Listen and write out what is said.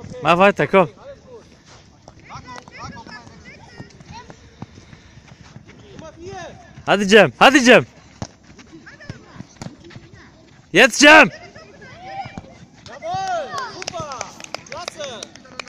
Mach weiter, komm. Hadi Cem, hadi Cem. Jetzt Cem.